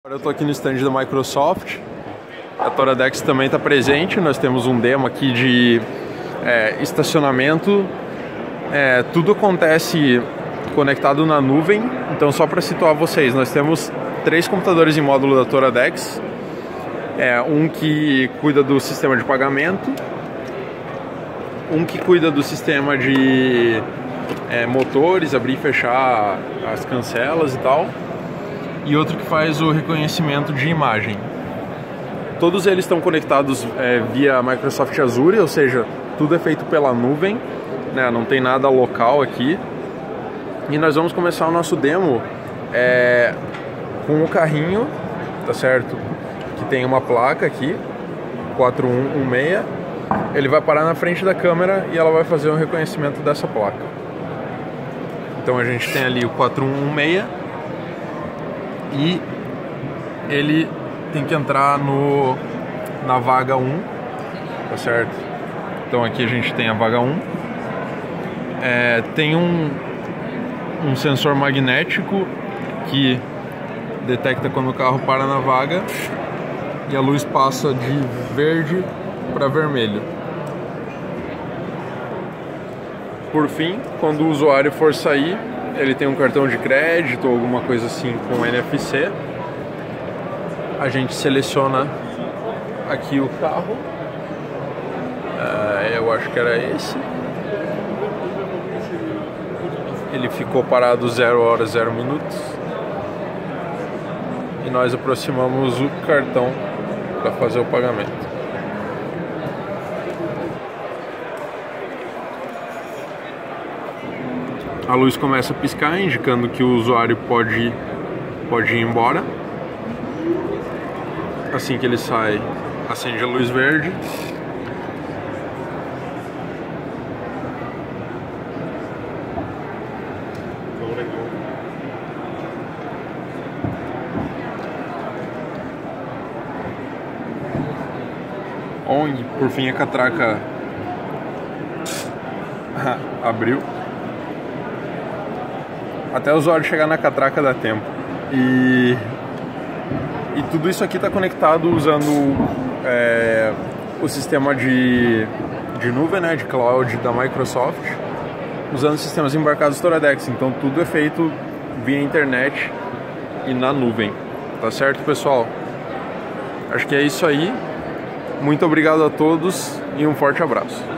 Eu estou aqui no stand da Microsoft, a Toradex também está presente. Nós temos um demo aqui de estacionamento. Tudo acontece conectado na nuvem. Então, só para situar vocês, nós temos 3 computadores em módulo da Toradex. Um que cuida do sistema de pagamento, um que cuida do sistema de motores, abrir e fechar as cancelas e tal, e outro que faz o reconhecimento de imagem. Todos eles estão conectados via Microsoft Azure, ou seja, tudo é feito pela nuvem, né? Não tem nada local aqui. E nós vamos começar o nosso demo com o carrinho, tá certo? Que tem uma placa aqui, 4116. Ele vai parar na frente da câmera e ela vai fazer um reconhecimento dessa placa. Então a gente tem ali o 4116 e ele tem que entrar na vaga 1, tá certo? Então aqui a gente tem a vaga 1. Tem um sensor magnético que detecta quando o carro para na vaga e a luz passa de verde para vermelho. Por fim, quando o usuário for sair, ele tem um cartão de crédito ou alguma coisa assim com NFC. A gente seleciona aqui o carro. Eu acho que era esse. Ele ficou parado 0 horas 0 minutos. E nós aproximamos o cartão para fazer o pagamento. A luz começa a piscar, indicando que o usuário pode ir embora. Assim que ele sai, acende a luz verde. Onde, por fim, a catraca abriu. Até o usuário chegar na catraca dá tempo. E tudo isso aqui está conectado usando o sistema de nuvem, né, de cloud da Microsoft, usando sistemas embarcados Toradex. Então tudo é feito via internet e na nuvem. Tá certo, pessoal? Acho que é isso aí. Muito obrigado a todos e um forte abraço.